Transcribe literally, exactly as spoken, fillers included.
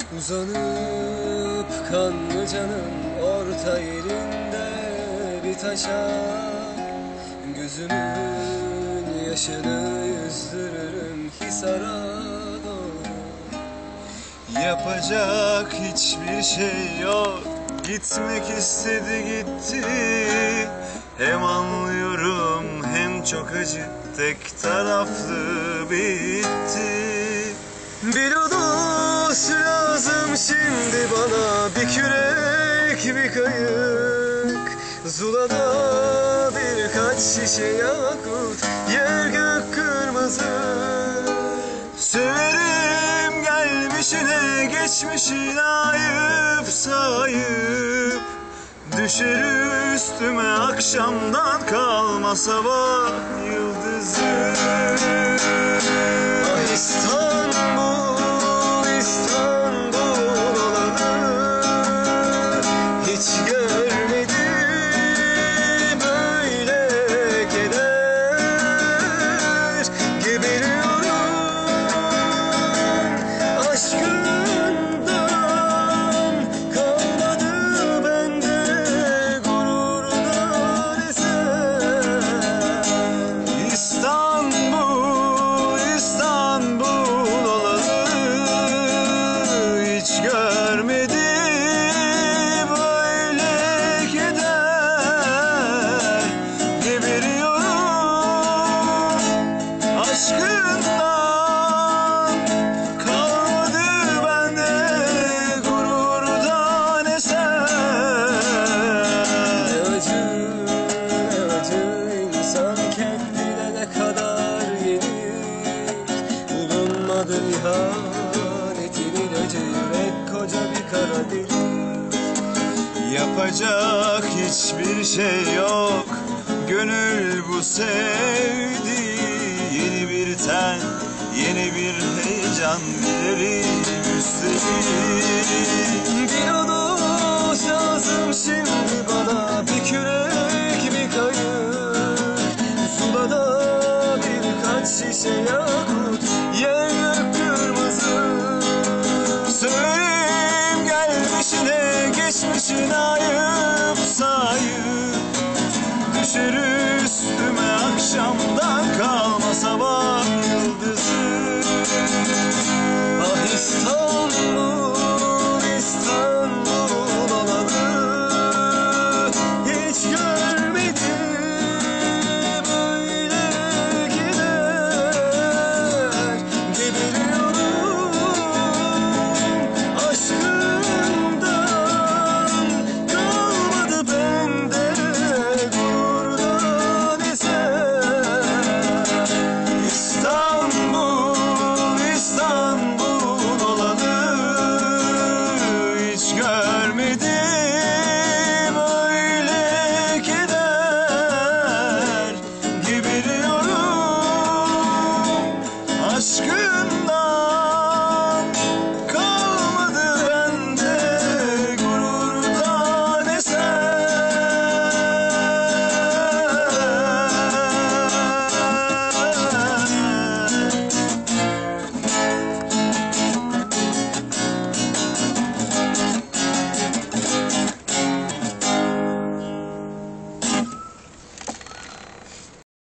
Uzanıp kanlı canım orta yerinde bir taşa, gözümün yaşını yüzdürürüm Hisar'a doğru. Yapacak hiçbir şey yok, gitmek istedi gitti. Hem anlıyorum hem çok acı, tek taraflı bitti. Bir ulus lazım şimdi bana, bir kürek bir kayık. Zula'da birkaç şişe yakut, yer gök kırmızı. Severim gelmişine geçmişine ayıp sayıp, düşer üstüme akşamdan kalma sabah yıldızı. Ah İstanbul, İstanbul olanı hiç görmedim böyle keder. Geberiyorum aşkından, kalmadı bende gururdan eser. İstanbul, İstanbul olalı hiç görmedim böyle keder. Geberiyorum aşkından, kalmadı bende gururdan eser. Ne acı, ne acı insan kendine ne kadar yenir. Bulunmadı ihanetin ilacı, yürek koca bir kara delik. Yapacak hiçbir şey yok, gönül bu sevdi. Yeni bir ten, yeni bir heyecan dilerim üstelik. Bir ulus lazım şimdi bana, bir kürek bir kayık. Zula'da birkaç şişe yakut, yer gök kırmızı. Söyleyeyim gelmişine geçmişine ayıp sayıp, düşer üstüme akşamdan kalma sabah yıldızı. Ah İstanbul, İstanbul olalı hiç görmedim böyle keder. Geberiyorum aşkından, kalmadı bende gururdan eser. İstanbul, İstanbul olalı hiç görmedim öyle keder. Geberiyorum aşkı